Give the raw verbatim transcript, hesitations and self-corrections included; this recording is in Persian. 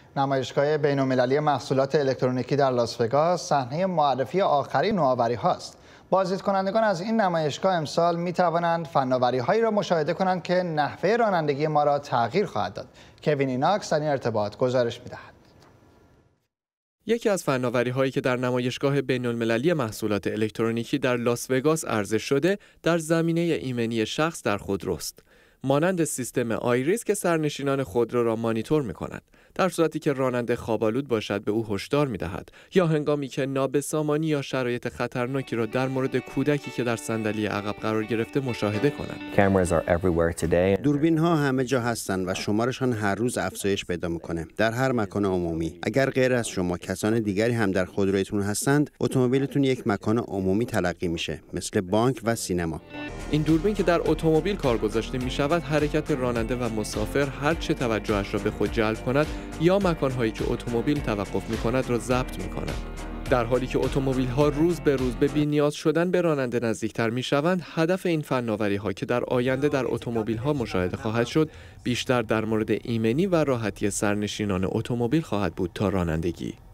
نمایشگاه بین‌المللی محصولات الکترونیکی در لاس وگاس صحنه معرفی آخرین نوآوری هاست. بازدید کنندگان از این نمایشگاه امسال می توانند فناوری هایی را مشاهده کنند که نحوه رانندگی ما را تغییر خواهد داد. کوین ایناکس در این ارتباط گزارش می دهد. یکی از فناوری هایی که در نمایشگاه بین‌المللی محصولات الکترونیکی در لاس وگاس عرضه شده در زمینه ایمنی شخص در خودروست. مانند سیستم آیریس که سرنشینان خودرو را مانیتور می‌کند در صورتی که راننده خواب‌آلود باشد به او هشدار می‌دهد یا هنگامی که نابسامانی یا شرایط خطرناکی را در مورد کودکی که در صندلی عقب قرار گرفته مشاهده کند. دوربین‌ها همه جا هستند و شمارشان هر روز افزایش پیدا می‌کنه در هر مکان عمومی. اگر غیر از شما کسان دیگری هم در خودرویتون هستند، اتومبیلتون یک مکان عمومی تلقی میشه، مثل بانک و سینما. این دوربین که در اتومبیل کار گذاشته می شود حرکت راننده و مسافر هر چه توجهش را به خود جلب کند یا مکانهایی که اتومبیل توقف می کند را ضبط می کند. در حالی که اتومبیل ها روز به روز به بی‌نیاز شدن به راننده نزدیکتر می شوند، هدف این فناوری ها که در آینده در اتومبیل ها مشاهده خواهد شد بیشتر در مورد ایمنی و راحتی سرنشینان اتومبیل خواهد بود تا رانندگی.